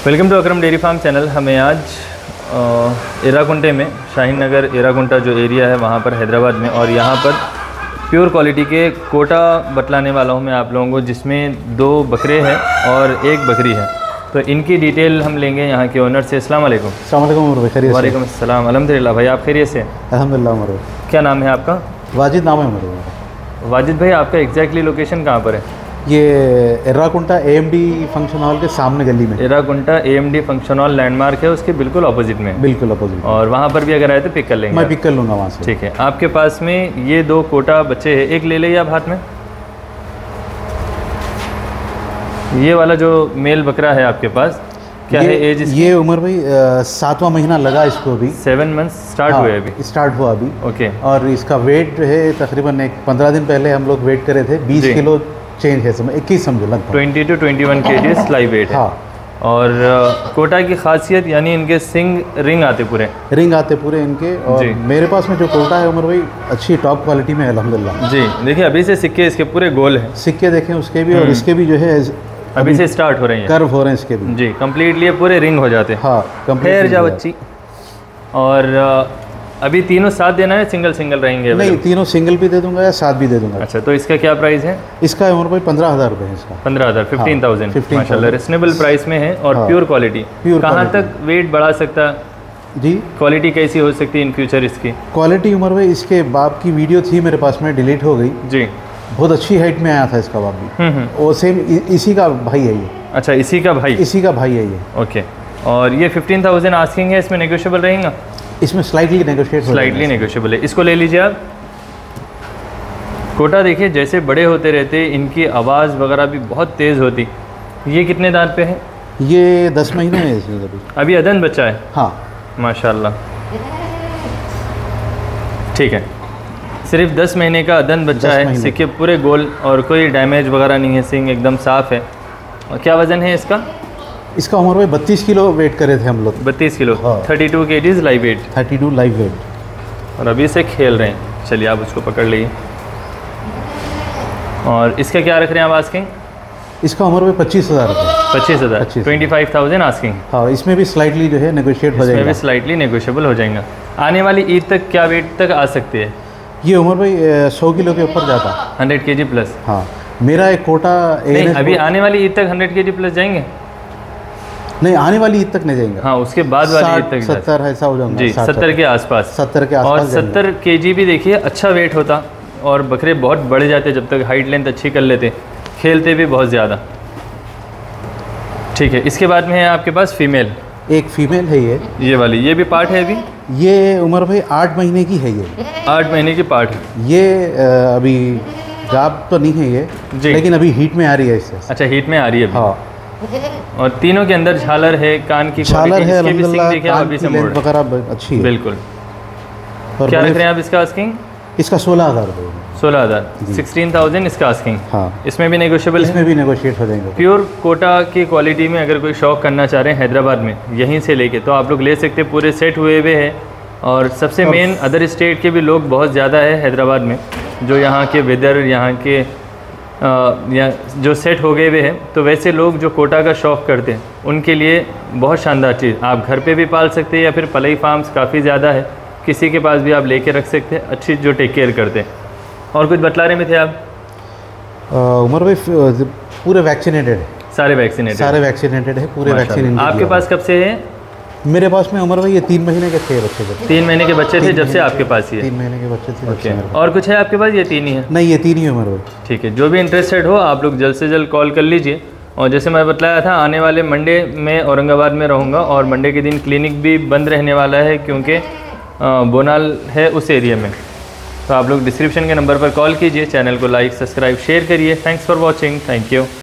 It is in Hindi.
Welcome to Akram dairy farm channel. हमें आज एराकुंटे में शाहीन नगर एराकुंटा जो एरिया है वहाँ पर हैदराबाद में, और यहाँ पर प्योर क्वालिटी के कोटा बतलाने वाला हूँ मैं आप लोगों को, जिसमें 2 बकरे हैं और 1 बकरी है। तो इनकी डिटेल हम लेंगे यहाँ के ओनर से। अस्सलाम वालेकुम। अस्सलाम वालेकुम उमर भाई, खैरियत से? वालेकुम अस्सलाम, अल्हम्दुलिल्लाह भाई, आप खैरियत से? अल्हम्दुलिल्लाह उमर भाई। क्या नाम है आपका? वाजिद नाम है उमर भाई। वाजिद भाई, आपका एग्जैक्टली लोकेशन कहाँ पर है? ये एराकुंटा AMD फंक्शन हॉल के सामने गली में। Erakunta AMD function hall landmark है, उसके बिल्कुल अपोजिट में। बिल्कुल अपोजिट। और वहाँ पर भी अगर आए तो पिक कर लेंगे? मैं पिक कर लूँगा वहाँ से। ठीक है। आपके पास में ये 2 कोटा बच्चे हैं, एक ले लें आप हाथ में। ये वाला जो मेल बकरा है आपके पास, क्या है एज इसकी? ये उमर भाई 7वां महीना लगा इसको अभी। 7 मंथ्स स्टार्ट हुए अभी? स्टार्ट हुआ अभी। ओके। और इसका वेट जो है तकरीबन 15 दिन पहले हम लोग वेट करे थे, 20 किलो चेंज है, समय 21 समझो लगभग। 20 to 21 kg लाइव वेट है। हाँ। और कोटा की खासियत यानी इनके सिंग रिंग आते पूरे इनके। और मेरे पास में जो कोटा है उमर भाई अच्छी टॉप क्वालिटी में है अल्हम्दुलिल्लाह जी। देखिए अभी से सिक्के इसके पूरे गोल हैं। सिक्के देखें उसके भी, और इसके भी जो है अभी से स्टार्ट हो रहे हैं, कर्व हो रहे हैं इसके भी जी। कम्प्लीटली पूरे रिंग हो जाते हैं। हाँ, खैर जा बच्ची। और अभी तीनों साथ देना है, सिंगल सिंगल रहेंगे? नहीं, तीनों सिंगल भी दे दूंगा या साथ भी दे दूंगा। अच्छा, तो इसका क्या प्राइस है? इसका उमर भाई 15,000 रुपये है इसका। 15,000, 15,000 माशाल्लाह, रिजनेबल प्राइस में है। और प्योर क्वालिटी, कहाँ तक वेट बढ़ा सकता जी? क्वालिटी कैसी हो सकती है इन फ्यूचर इसकी? क्वालिटी उमर भाई, इसके बाप की वीडियो थी मेरे पास में, डिलीट हो गई जी। बहुत अच्छी हाइट में आया था इसका बाप भी। और सेम इसी का भाई है ये। अच्छा, इसी का भाई? इसी का भाई है ये। ओके। और ये 15,000 आस्किंग है, इसमें नेगोशिएबल रहेगा? इसमें स्लाइटली नेगोशिएबल है। इसको ले लीजिए आप। कोटा देखिए जैसे बड़े होते रहते इनकी आवाज़ वगैरह भी बहुत तेज़ होती। ये कितने दांत पे है? ये 10 महीने में है अभी अदन बच्चा है। हाँ माशाल्लाह, ठीक है। सिर्फ 10 महीने का अदन बच्चा है, सिक्के पूरे गोल और कोई डैमेज वगैरह नहीं है, सिंग एकदम साफ़ है। और क्या वज़न है इसका? इसका उम्र में 32 किलो वेट करे थे हम लोग। 32 किलो। हाँ। 32 kg live weight. 32 live weight. और अभी से खेल रहे हैं। चलिए आप उसको पकड़ लीजिए। और इसका क्या रख रहे हैं आप आस्किंग? इसका उम्र में 25,000 रुपये। 25,000, 25,000 आस्किंग। हाँ, इसमें भी स्लाइटली जो है नेगोशिएट हो जाएगा। इसमें भी स्लाइटली नेगोशिएबल हो जाएगा। आने वाली ईद तक क्या वेट तक आ सकती है ये उमर भाई? 100 किलो के ऊपर जाता। 100 kg प्लस। हाँ, मेरा एक कोटा नहीं, अभी आने वाली ईद तक 100 kg प्लस जाएंगे? नहीं, आने वाली ईद तक नहीं जाएंगे। हाँ, उसके बाद वाली ईद तक 70 ऐसा हो जाएगा जी। 70 के आसपास। 70 के आसपास। और 70 kg भी देखिए अच्छा वेट होता। और बकरे बहुत बढ़ जाते जब तक हाइट लेंथ अच्छी कर लेते, खेलते भी बहुत ज़्यादा। ठीक है। इसके बाद में है आपके पास फीमेल। एक फीमेल है ये वाली। ये भी पार्ट है अभी? ये उम्र भाई 8 महीने की है ये। 8 महीने की पार्ट है ये। अभी गाब तो नहीं है ये जी, लेकिन अभी हीट में आ रही है इससे। अच्छा, हीट में आ रही है अभी। हाँ। और तीनों के अंदर झालर है, कान की झालर है वगैरह अच्छी है। बिल्कुल। और क्या रख रहे हैं आप इसका आस्किंग? इसका 16,000 रुपये। 16,000, 16,000 इसका आस्किंग। हाँ, इसमें भी नेगोशिएबल है? इसमें भी नेगोशिएट हो जाएंगे। प्योर कोटा की क्वालिटी में अगर कोई शौक करना चाह रहे हैं हैदराबाद में यहीं से लेके, तो आप लोग ले सकते, पूरे सेट हुए हुए हैं। और सबसे मेन अदर स्टेट के भी लोग बहुत ज़्यादा है हैदराबाद में, जो यहाँ के वेदर, यहाँ के जो सेट हो गए हुए हैं। तो वैसे लोग जो कोटा का शौक़ करते हैं उनके लिए बहुत शानदार चीज़, आप घर पे भी पाल सकते हैं, या फिर पलई फार्म्स काफ़ी ज़्यादा है, किसी के पास भी आप लेके रख सकते हैं, अच्छी जो टेक केयर करते हैं। और कुछ बतला रहे में थे आप? उमर भाई पूरे वैक्सीनेटेड है। सारे वैक्सीनेटेड है पूरे वैक्सीन। आपके पास कब से है? मेरे पास में उमर भाई ये 3 महीने के थे बच्चे। 3 महीने के बच्चे थे जब से आपके पास ही है? 3 महीने के बच्चे थे। ओके। और कुछ है आपके पास? ये 3 ही है? नहीं, ये 3 ही है उमर भाई। ठीक है। जो भी इंटरेस्टेड हो आप लोग जल्द से जल्द कॉल कर लीजिए। और जैसे मैं बतलाया था, आने वाले मंडे में औरंगाबाद में रहूँगा, और मंडे के दिन क्लिनिक भी बंद रहने वाला है क्योंकि बोनाल है उस एरिया में। तो आप लोग डिस्क्रिप्शन के नंबर पर कॉल कीजिए। चैनल को लाइक, सब्सक्राइब, शेयर करिए। Thanks for watching. Thank you.